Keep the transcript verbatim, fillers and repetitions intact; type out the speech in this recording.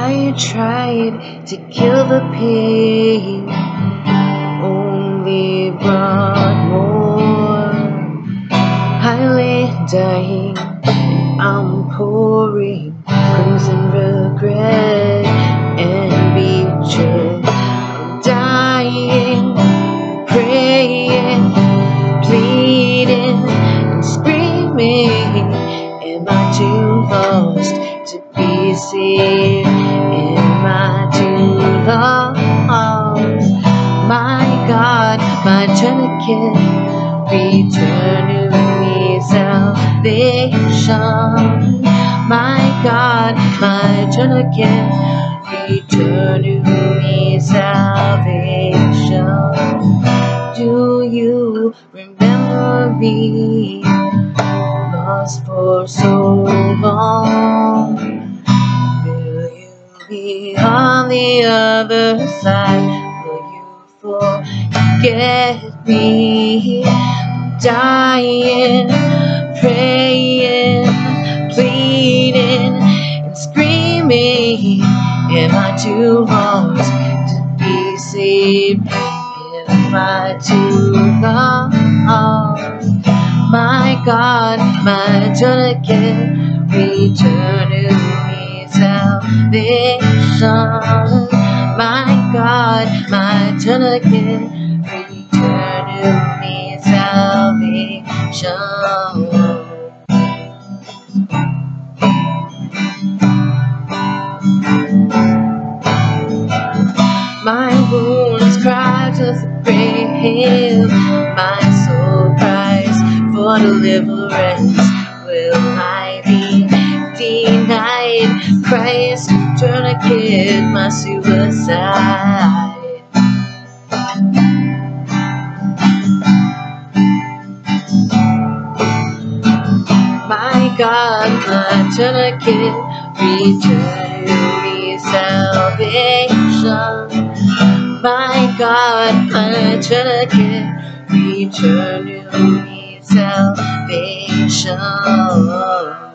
I tried to kill the pain, only brought more. I lay dying, and I'm pouring crimson regret and betrayal. I'm dying, praying, pleading and screaming. Am I too lost to be saved? Am I too lost? My God, my tourniquet, return to me salvation. My God, my tourniquet, return to me salvation. Do you remember me? Lost for so long. Will you be on the other side? Will you forget me? Dying, praying, pleading and screaming. Am I too lost to be saved? Am I too lost? My God, my tourniquet, return to me salvation. My God, my tourniquet, return to me salvation. My wounds cry to the grave, my soul cries for deliverance. Will I be denied Christ tourniquet, my suicide? My God, my tourniquet, return to me salvation. My God, my tourniquet, return to me salvation.